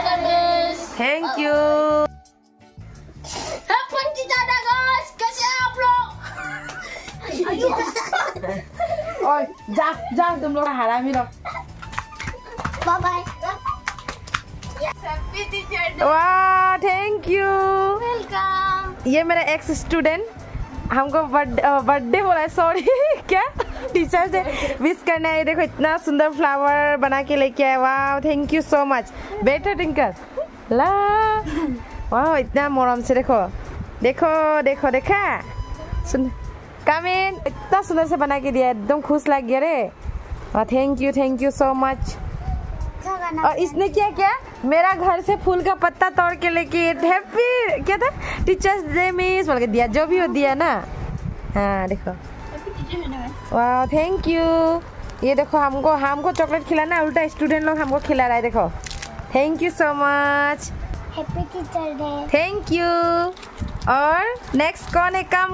Teacher day miss. Thank you. Happy teacher day guys, कैसे हैं आप लोग? और जा जा तुम लोग हरामी लोग। Bye bye. Happy teacher day. वाह थैंक यू। वेलकम। ये मेरा एक्स स्टूडेंट हमको बर्थडे बोला है, सॉरी क्या टीचर्स डे विश करना है। देखो इतना सुंदर फ्लावर बना के लेके आया। वाह थैंक यू सो मच। बेटा टिंकल ला वाह इतना मोरम से देखो देखो देखो देखा सुन कामिन इतना सुंदर से बना के दिया, एकदम खुश लग गया रे। Thank you so much. और इसने क्या किया, मेरा घर से फूल का पत्ता तोड़ के लेके हैप्पी क्या था टीचर्स डे मिस बोल के दिया, जो भी हो दिया ना। हाँ देखो वाह थैंक यू। ये देखो हमको चॉकलेट खिलाना, उल्टा स्टूडेंट लोग हमको खिला रहा है। देखो thank you so much. Happy teacher day. Thank you. और नेक्स्ट कौन है? Come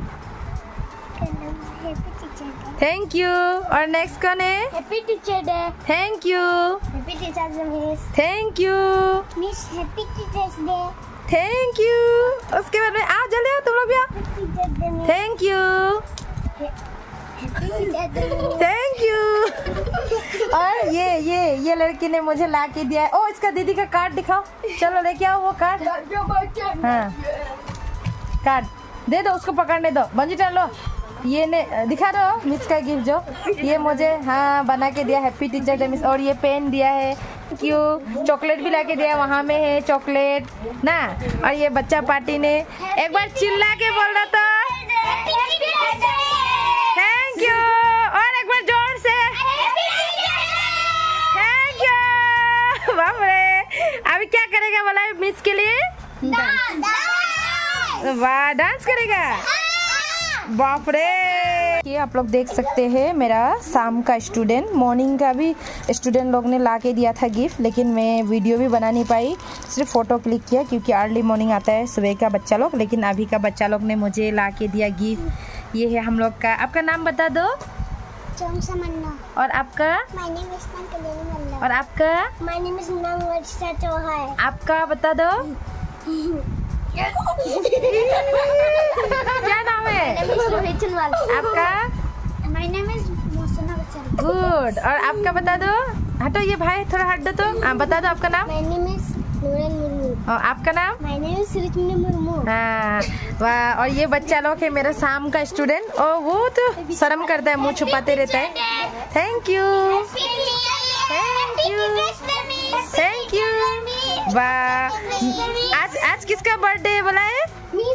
happy teacher day. Thank you. और नेक्स्ट कौन है? Happy teacher day. Thank you. Happy teacher day miss. Thank you. Miss happy teachers day. Thank you. उसके बाद में आओ जल्दी आओ तुम लोग भी आओ। Teacher day miss. Thank you. Happy teacher day. Thank you. और ये लड़की ने मुझे ला के दिया है। ओ इसका दीदी का कार्ड दिखाओ, चलो लेके आओ वो कार्ड। हाँ कार्ड दे दो, उसको पकड़ने दो। बंजी टाल लो, ये ने दिखा दो मिस का गिफ्ट जो ये मुझे हाँ बना के दिया हैप्पी टीचर डे मिस। और ये पेन दिया है, क्यों चॉकलेट भी ला के दिया, वहाँ में है चॉकलेट ना। और ये बच्चा पार्टी ने एक बार चिल्ला के बोल रहा था थैंक यू। और एक बार जोर से थैंक यू। बाप रे, अभी क्या करेगा बोला मिस के लिए? वाह डांस करेगा, बाप रे। ये आप लोग देख सकते हैं मेरा शाम का स्टूडेंट, मॉर्निंग का भी स्टूडेंट लोग ने ला के दिया था गिफ्ट, लेकिन मैं वीडियो भी बना नहीं पाई, सिर्फ फोटो क्लिक किया क्योंकि अर्ली मॉर्निंग आता है सुबह का बच्चा लोग। लेकिन अभी का बच्चा लोग ने मुझे ला के दिया गिफ्ट। ये है हम लोग का। आपका नाम बता दो। और आपका? My name is Pankalevi. और आपका? My name is Nangvarshita Chauhan. आपका बता दो। क्या नाम है? My name is Rohit Chandwal. आपका? My name is Mosana Bachchan. Good. और आपका बता दो। हटो ये भाई थोड़ा हट दो तो बता दो आपका नाम। My name is Nuran Murmu. और आपका नाम? My name is Sritmani Murmu. हाँ वाह। और ये बच्चा लोग है मेरा शाम का स्टूडेंट। और वो तो शर्म करता है, मुंह छुपाते रहता है। Thank you thank you. वाह आज किसका बर्थडे बोला है?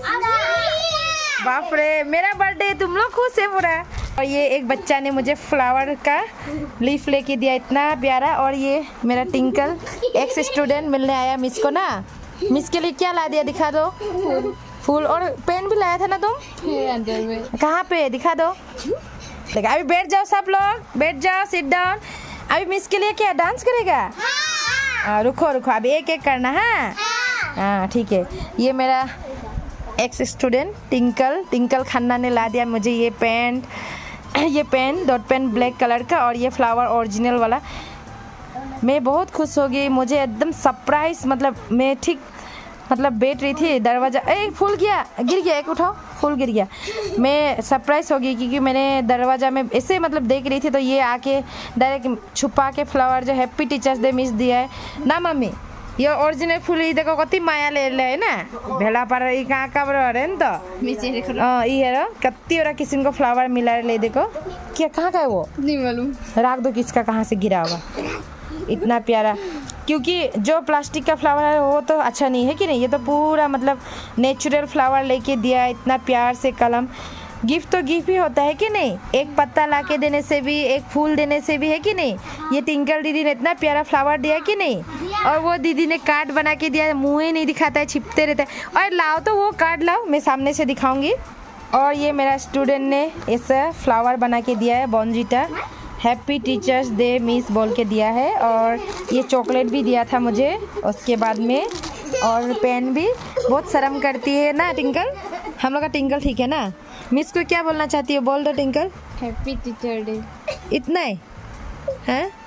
बाप रे, मेरा बर्थडे, तुम लोग खुश है पूरा। और ये एक बच्चा ने मुझे फ्लावर का लीफ लेके दिया, इतना प्यारा। और ये मेरा टिंकल एक्स स्टूडेंट मिलने आया मिस को ना। मिस के लिए क्या ला दिया दिखा दो। फूल और पेन भी लाया था ना तुम? अंदर में। कहाँ पे दिखा दो। देखा अभी बैठ जाओ सब लोग, बैठ जाओ, सिट डाउन। अभी मिस के लिए क्या डांस करेगा? रुको अभी एक एक करना है। हाँ ठीक है। ये मेरा एक्स स्टूडेंट टिंकल खन्ना ने ला दिया मुझे ये pen dot pen black colour का, और ये फ्लावर ओरिजिनल वाला। मैं बहुत खुश हो गई, मुझे एकदम सरप्राइज। मैं ठीक बैठ रही थी, दरवाज़ा फूल गिर गया, एक उठाओ, फूल गिर गया। मैं सरप्राइज हो गई क्योंकि मैंने दरवाज़ा में ऐसे देख रही थी, तो ये आके डायरेक्ट छुपा के फ्लावर जो हैप्पी टीचर्स डे मिस दिया है ना मम्मी। ये ओरिजिनल फूल देखो कति माया ले है ना, भेड़ा पर कहाँ का अरे तो ये कतिवटा किस्म को फ्लावर मिला ले। देखो क्या कहाँ का है वो नहीं मालूम, रख दो किसका कहाँ से गिरा होगा। इतना प्यारा, क्योंकि जो प्लास्टिक का फ्लावर है वो तो अच्छा नहीं है कि नहीं। ये तो पूरा नेचुरल फ्लावर लेके दिया, इतना प्यार से कलम। गिफ्ट तो गिफ्ट ही होता है कि नहीं, एक पत्ता लाके देने से भी, एक फूल देने से भी, है कि नहीं। ये टिंकल दीदी ने इतना प्यारा फ्लावर दिया कि नहीं। और वो दीदी ने कार्ड बना के दिया, मुँह ही नहीं दिखाता है, छिपते रहता है। और लाओ तो वो कार्ड लाओ, मैं सामने से दिखाऊंगी। और ये मेरा स्टूडेंट ने ऐसा फ्लावर बना के दिया है, बॉन्जिटा हैप्पी टीचर्स डे मिस बोल के दिया है। और ये चॉकलेट भी दिया था मुझे उसके बाद में, और पेन भी। बहुत शर्म करती है ना टिंकल, हम लोग का टिंकल ठीक है ना। मिस को क्या बोलना चाहती है, बोल दो टिंकल। Happy teacher day. इतना ही है,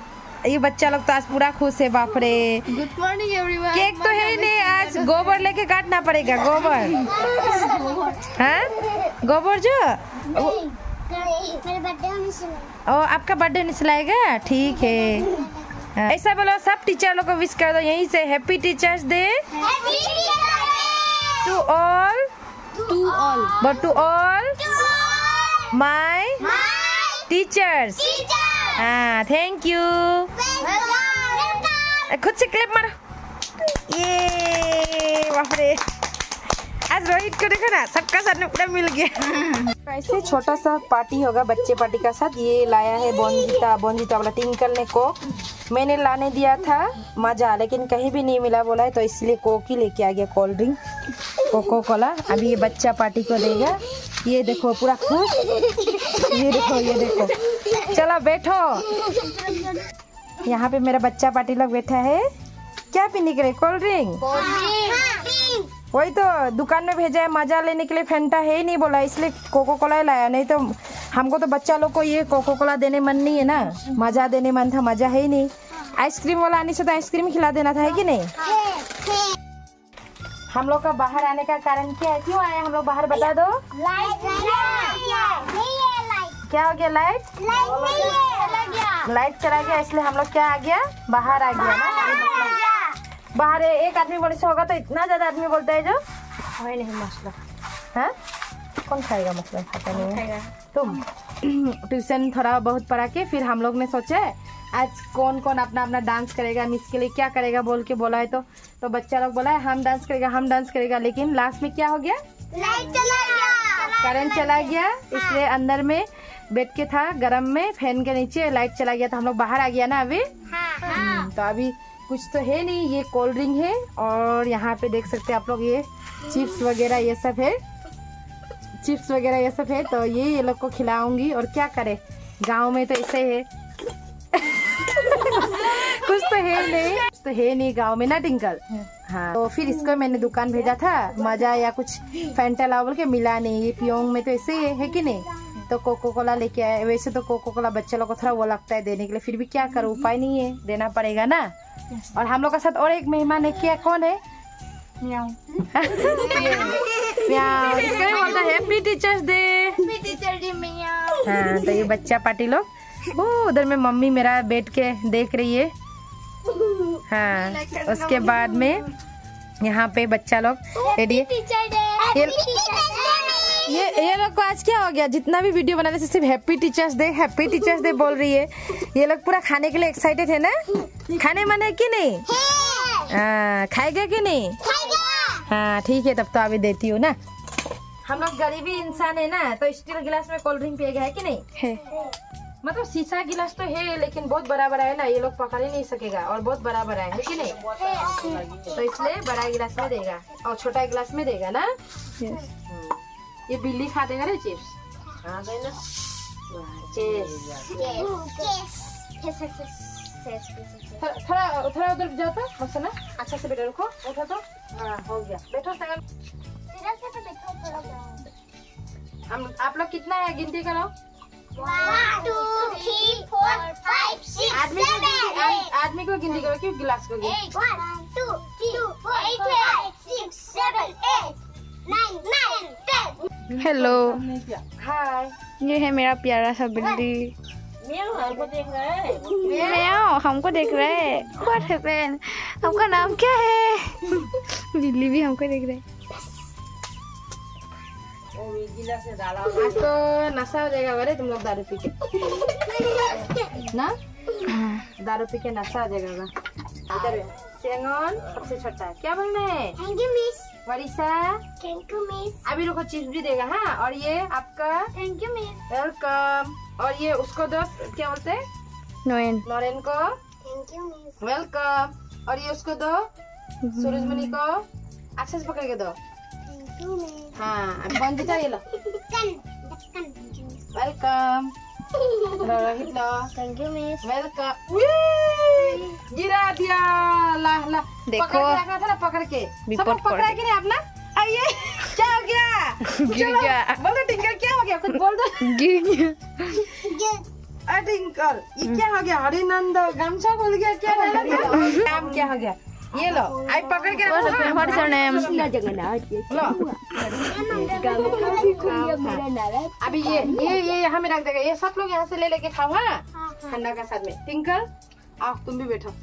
ये बच्चा लोग तो आज पूरा खुश है, बाप रे। Good morning everyone. केक तो है ही नहीं, आज गोबर लेके काटना पड़ेगा, गोबर। हाँ गोबर जो मेरे बर्थडे होने से ओ आपका बर्थडे निकलाएगा, ठीक है। हाँ। ऐसा बोलो सब टीचर लोग को विश कर दो यहीं से, happy teachers day to all but to all my teachers. हाँ थैंक यू। खुद से क्लिप मारो, ये बाप रे। आज रोहित को देखो ना, सबका साथ में पूरा मिल गया। ऐसे छोटा सा पार्टी होगा बच्चे पार्टी का साथ। ये लाया है बोनजीता वाला टिंकल ने कोक। मैंने लाने दिया था मजा, लेकिन कहीं भी नहीं मिला बोला है, तो इसलिए कोक ही लेके आ गया, कोल्ड ड्रिंक कोको कोला। अभी ये बच्चा पार्टी को देगा। ये देखो पूरा खुश, ये देखो। चलो बैठो, यहाँ पे मेरा बच्चा पार्टी लोग बैठा है। क्या पीने के लिए? Cold drink. वही तो दुकान में भेजा है मजा लेने के लिए, फेंटा है ही नहीं बोला, इसलिए कोको कोला ही लाया। नहीं तो हमको तो बच्चा लोग को ये कोको कोला देने मन नहीं है ना, मजा देने मन था, मजा है ही नहीं। आइसक्रीम वाला आने से तो आइसक्रीम खिला देना था, है कि नहीं? हम लोग का बाहर आने का कारण क्या है, क्यों आए हम लोग बाहर, बता दो। क्या हो गया? लाइट चला गया, इसलिए हम लोग क्या आ गया, बाहर आ गया ना। बाहर एक आदमी बोले से होगा तो इतना ज्यादा आदमी बोलता है जो है नहीं मसला। हाँ कौन खाएगा मसला, खाता नहीं है। तुम ट्यूशन थोड़ा बहुत पढ़ा के फिर हम लोग ने सोचा आज कौन कौन अपना अपना डांस करेगा, मिस के लिए क्या करेगा बोल के बोला है। तो बच्चा लोग बोला है हम डांस करेगा, लेकिन लास्ट में क्या हो गया, करंट चला गया। इसलिए अंदर में बैठ के था गरम में, फैन के नीचे लाइट चला गया, तो हम लोग बाहर आ गया ना अभी। तो अभी कुछ तो है नहीं, ये कोल्ड ड्रिंक है और यहाँ पे देख सकते हैं आप लोग, ये चिप्स वगैरह ये सब है। तो ये लोग को खिलाऊंगी, और क्या करे, गांव में तो ऐसे है। कुछ तो है नहीं गांव में ना टिंकल। हाँ तो फिर इसको मैंने दुकान भेजा था मजा या कुछ फैंटा लाओ बोल के, मिला नहीं। ये पियोंग में तो ऐसे ही है कि नहीं, तो कोको कोला लेके आए। वैसे तो कोको कोला बच्चे लोग को थोड़ा वो लगता है देने के लिए, फिर भी क्या करूँ, उपाय नहीं है, देना पड़ेगा ना। और हम लोग का साथ और एक मेहमान है, क्या कौन है? म्याऊ। हैप्पी टीचर्स डे म्याऊ। हाँ तो ये बच्चा पार्टी लोग, उधर में मम्मी मेरा बैठ के देख रही है। हाँ उसके बाद में यहाँ पे बच्चा लोग रेडी है। ये लोग को आज क्या हो गया, जितना भी वीडियो बनाने से सिर्फ हैप्पी टीचर्स डे बोल रही है। ये लोग पूरा खाने के लिए एक्साइटेड है ना, खाने मन है कि नहीं? खाएगा कि नहीं? हाँ ठीक है, तब तो अभी देती हूँ ना। हम लोग गरीबी इंसान है ना, तो स्टील गिलास में कोल्ड ड्रिंक पिएगा, है कि नहीं? है। मतलब शीशा गिलास तो है, लेकिन बहुत बड़ा है ना, ये लोग पकड़ ही नहीं सकेगा, और बहुत बड़ा है कि नहीं? तो इसलिए बड़ा गिलास में देगा और छोटा गिलास में देगा ना। ये बिल्ली खा देगा रे चिप्स। थोड़ा उधर जाओ तो मसना, अच्छा से बेटा रुको, उठो तो। हाँ हो गया, बैठो। हम आप लोग कितना है गिनती करो। 1 2 3 4 5 6 आदमी को गिनती करो, क्यों गिलास को? 1 2 3 4 5 6 7 8 9 10। Hello, hi. ये है मेरा प्यारा सा बिल्ली। म्याऊ हमको देख रहा है। म्याऊ हमको देख रहा है। What happened? आपका नाम क्या है? बिल्ली भी हमको देख रहा है। आज तो नशा हो जाएगा अरे तुम लोग दारू पी के ना, दारू पी के नशा हो जाएगा। इधर सेंगन सबसे छोटा है, क्या बोलना है? Thank you miss. वरीसा थैंक यू मिस। अभी रुको, चिप्स भी देगा। हाँ और ये आपका थैंक यू मिस। वेलकम। और ये उसको दो, क्या बोलते हैं? नोरेन को थैंक यू मिस। वेलकम। और ये उसको दो, सूरजमणि को अच्छे से पकड़ के दो। Thank you miss. हाँ अभी बंद ये लो, ढक्कन। वेलकम। रोहित लो, थैंक यू मिस। वेलकम। गिरा दिया, ला देखो, पकड़ के रखना था ना, पकड़ के विपद सब पकड़ा कि नहीं अपना। आइए, क्या हो गया? गिर गया। बोल दो टिंकर, क्या हो गया, कुछ बोल दो। गिर गया। टिंकल, ये क्या हो गया? अरे नंद गमछा खोल गया, क्या नाम क्या हो गया? ये लो, आई पकड़ के रखो। What is your name? लो अभी ये यहाँ में रख देगा। ये सब लोग यहाँ से ले लेके खाओ। हाँ ठंडा का साथ में। टिंकल आओ, तुम भी बैठो।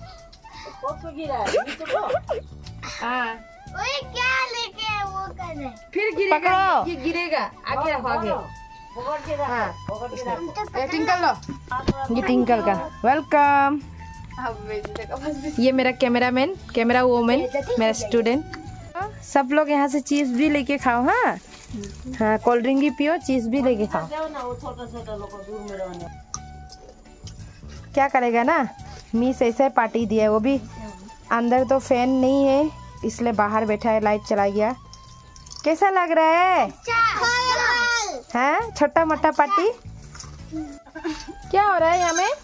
हाँ क्या लेके वो कर रहे? फिर गिरेगा, पकड़ो। ये गिरेगा। आगे रखो आगे। हाँ ये टिंकल लो, ये टिंकल का। वेलकम। ये मेरा कैमरामैन, कैमरा वूमेन, मेरा स्टूडेंट। सब लोग यहाँ से चीज भी लेके खाओ। हाँ हाँ कोल्ड ड्रिंक भी पियो, चीज भी लेके खाओ। क्या करेगा ना, मिस ऐसे पार्टी दिया है, वो भी अंदर तो फैन नहीं है इसलिए बाहर बैठा है, लाइट चला गया। कैसा लग रहा है? हाँ छोटा मोटा पार्टी। क्या हो रहा है यहाँ में?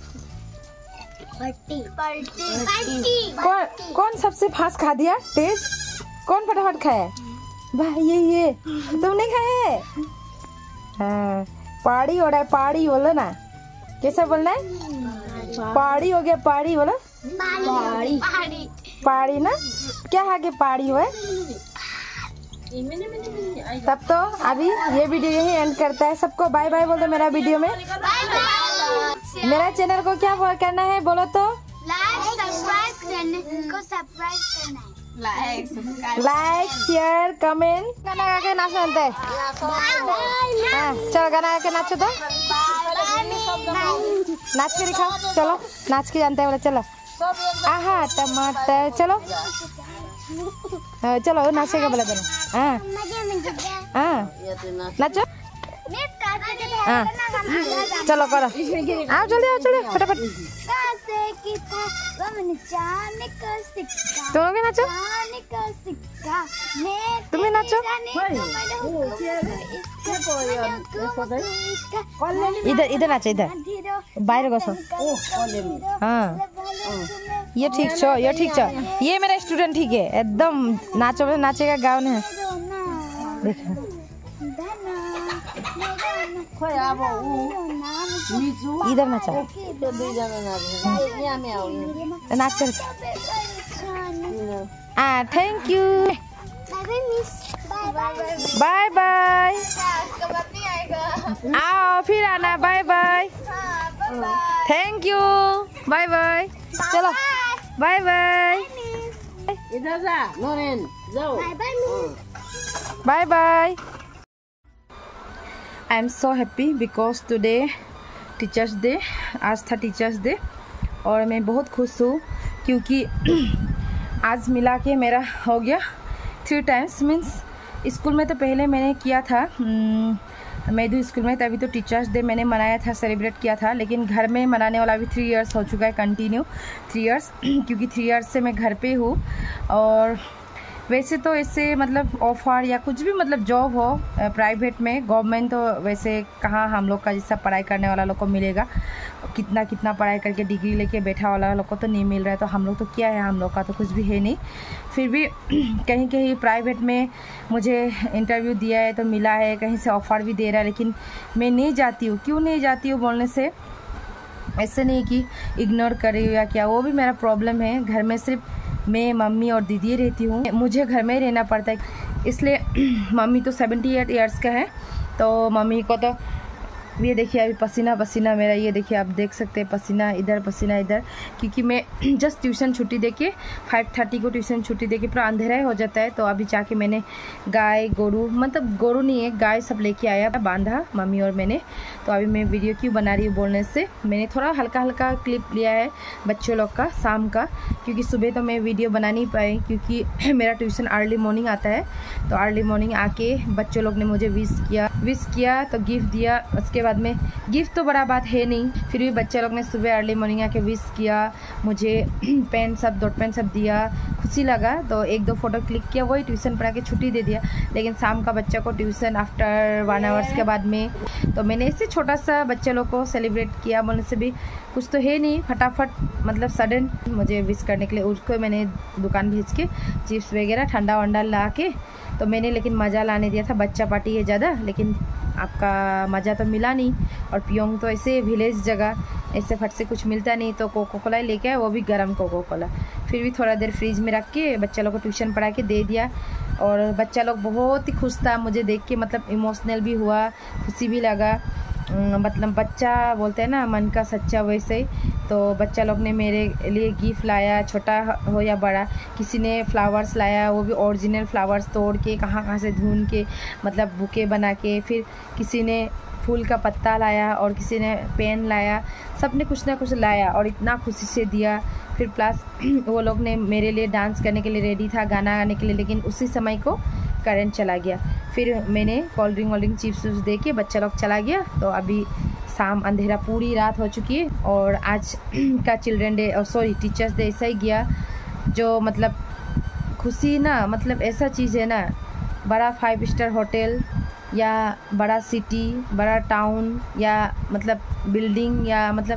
कौन सबसे फास्ट खा दिया? तेज कौन फटाफट खाया? भाई ये तुमने खाया? हाँ पार्टी हो रहा है, पार्टी बोलो ना। कैसा बोलना है? पार्टी हो गया, पार्टी बोलो। पार्टी ना, क्या आगे पार्टी हुआ? तब तो अभी ये वीडियो यही एंड करता है। सबको बाय बाय बोल दो मेरा वीडियो में। मेरा चैनल को क्या करना है बोलो तो? Like share comment. गाना गा के नाचो बनते है। हाँ चलो गाना गा के नाचो तो, नाच के दिखाओ। चलो नाच के जानते हैं बोले। चलो आहा टमाटर। चलो चलो नाचेगा बोला दोनों। हाँ हाँ नाचो। हाँ चलो करो, आओ जल्दी आओ, चलो फटाफट। तुम लोग भी नाचो, तुम भी नाचो। इधर इधर नाचो, इधर बाहर घसो। हाँ ये ठीक छो, ये ठीक छो। ये मेरा स्टूडेंट ठीक है एकदम। नाचो बोले नाचेगा, गाँव में देखो। इधर नाचा, नाच। Thank you, bye bye. आओ फिर आना, bye bye. Thank you, bye bye. चलो बाय बाय। इधर जा नोरेन, जाओ। Bye bye. I am so happy because today teachers day, आज था टीचर्स डे और मैं बहुत खुश हूँ क्योंकि आज मिला के मेरा हो गया 3 टाइम्स। मीन्स स्कूल में तो पहले मैंने किया था मैदू स्कूल में, तभी तो टीचर्स डे मैंने मनाया था, सेलिब्रेट किया था। लेकिन घर में मनाने वाला भी 3 इयर्स हो चुका है, कंटिन्यू 3 इयर्स क्योंकि 3 इयर्स से मैं घर पे हूँ। और वैसे तो ऐसे मतलब ऑफर या कुछ भी मतलब जॉब हो प्राइवेट में, गवर्नमेंट तो वैसे कहाँ हम लोग का जैसा पढ़ाई करने वाला लोग को मिलेगा। कितना कितना पढ़ाई करके डिग्री लेके बैठा वाला लोग को तो नहीं मिल रहा है। तो हम लोग तो क्या है, हम लोग का तो कुछ भी है नहीं। फिर भी कहीं कहीं प्राइवेट में मुझे इंटरव्यू दिया है तो मिला है, कहीं से ऑफ़र भी दे रहा है, लेकिन मैं नहीं जाती हूँ। क्यों नहीं जाती हूँ बोलने से ऐसे नहीं कि इग्नोर कर रही हूँ या क्या, वो भी मेरा प्रॉब्लम है। घर में सिर्फ मैं, मम्मी और दीदी रहती हूँ, मुझे घर में ही रहना पड़ता है। इसलिए मम्मी तो 78 इयर्स का है, तो मम्मी को तो ये देखिए अभी पसीना पसीना मेरा, ये देखिए आप देख सकते हैं पसीना इधर, क्योंकि मैं जस्ट ट्यूशन छुट्टी देके 5:30 को ट्यूशन छुट्टी देके पूरा अंधेरा ही हो जाता है। तो अभी जाके मैंने गाय गोरू, मतलब गोरू नहीं है, गाय सब लेके आया, बांधा मम्मी और मैंने। तो अभी मैं वीडियो क्यों बना रही हूँ बोलने से, मैंने थोड़ा हल्का हल्का क्लिप लिया है बच्चों लोग का शाम का, क्योंकि सुबह तो मैं वीडियो बना नहीं पाई क्योंकि मेरा ट्यूशन अर्ली मॉर्निंग आता है। तो अर्ली मॉर्निंग आके बच्चों लोग ने मुझे विश किया तो गिफ्ट दिया। उसके बाद में गिफ्ट तो बड़ा बात है नहीं, फिर भी बच्चे लोग ने सुबह अर्ली मॉर्निंग आके विश किया, मुझे पेन सब, डॉट पेन सब दिया, खुशी लगा। तो 1-2 फोटो क्लिक किया, वही ट्यूशन पढ़ा के छुट्टी दे दिया। लेकिन शाम का बच्चा को ट्यूशन आफ्टर 1 आवर्स के बाद में, तो मैंने इससे छोटा सा बच्चे लोग को सेलिब्रेट किया बोलने से भी कुछ तो है नहीं, फटाफट मतलब सडन मुझे विश करने के लिए उसको मैंने दुकान भेज के चिप्स वगैरह ठंडा वंडा ला के, तो मैंने लेकिन मज़ा लाने दिया था। बच्चा पार्टी है ज़्यादा, लेकिन आपका मज़ा तो मिला नहीं। और पियोंग तो ऐसे विलेज जगह, ऐसे फट से कुछ मिलता नहीं, तो कोको कोला लेके आए, वो भी गर्म कोको कोला। फिर भी थोड़ा देर फ्रीज में रख के बच्चा लोग को ट्यूशन पढ़ा के दे दिया। और बच्चा लोग बहुत ही खुश था मुझे देख के, मतलब इमोशनल भी हुआ, खुशी भी लगा। मतलब बच्चा बोलते हैं ना मन का सच्चा, वैसे ही तो बच्चा लोग ने मेरे लिए गिफ्ट लाया, छोटा हो या बड़ा। किसी ने फ्लावर्स लाया, वो भी ओरिजिनल फ्लावर्स तोड़ के कहाँ से ढूंढ के, मतलब बुके बना के। फिर किसी ने फूल का पत्ता लाया और किसी ने पेन लाया, सब ने कुछ ना कुछ लाया और इतना खुशी से दिया। फिर प्लस वो लोग ने मेरे लिए डांस करने के लिए रेडी था, गाना गाने के लिए, लेकिन उसी समय को करंट चला गया। फिर मैंने कोल्ड ड्रिंक चिप्स दे के बच्चा लोग चला गया। तो अभी शाम अंधेरा पूरी रात हो चुकी है। और आज का children day sorry teachers day ऐसा ही गया, जो मतलब खुशी ना, मतलब ऐसा चीज़ है ना, बड़ा 5 स्टार होटल या बड़ा सिटी, बड़ा टाउन या मतलब बिल्डिंग या मतलब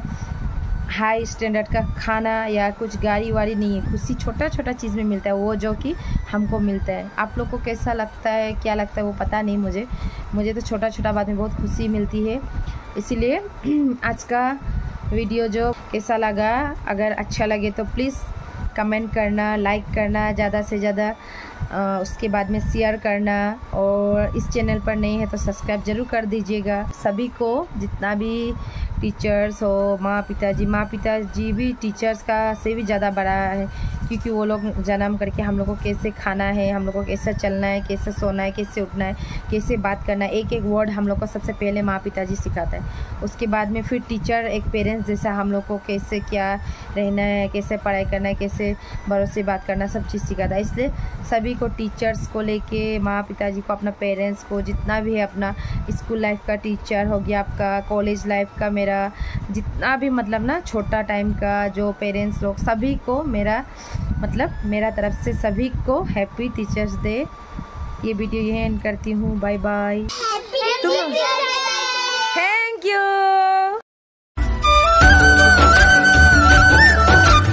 हाई स्टैंडर्ड का खाना या कुछ गाड़ी वाड़ी नहीं है। खुशी छोटा छोटा चीज़ में मिलता है, वो जो कि हमको मिलता है। आप लोग को कैसा लगता है, क्या लगता है वो पता नहीं मुझे तो छोटा छोटा बात में बहुत खुशी मिलती है। इसीलिए आज का वीडियो जो कैसा लगा, अगर अच्छा लगे तो प्लीज़ कमेंट करना, लाइक करना ज़्यादा से ज़्यादा, उसके बाद में शेयर करना। और इस चैनल पर नहीं है तो सब्सक्राइब ज़रूर कर दीजिएगा। सभी को, जितना भी टीचर्स हो, माँ पिताजी भी टीचर्स का से भी ज़्यादा बड़ा है, क्योंकि वो लोग जन्म करके हम लोग को कैसे खाना है, हम लोग को कैसे चलना है, कैसे सोना है, कैसे उठना है, कैसे बात करना है, एक एक वर्ड हम लोग को सबसे पहले माँ पिताजी सिखाता है। उसके बाद में फिर टीचर एक पेरेंट्स जैसा हम लोग को कैसे क्या रहना है, कैसे पढ़ाई करना है, कैसे बड़ों से बात करना, सब चीज़ सिखाता है। इसलिए सभी को, टीचर्स को लेके, माँ पिताजी को, अपना पेरेंट्स को, जितना भी है अपना स्कूल लाइफ का टीचर हो गया, आपका कॉलेज लाइफ का, मेरा जितना भी मतलब ना छोटा टाइम का जो पेरेंट्स लोग, सभी को मेरा मतलब मेरा तरफ से सभी को हैप्पी टीचर्स डे। ये वीडियो यहीं एंड करती हूँ। Bye bye. Thank you.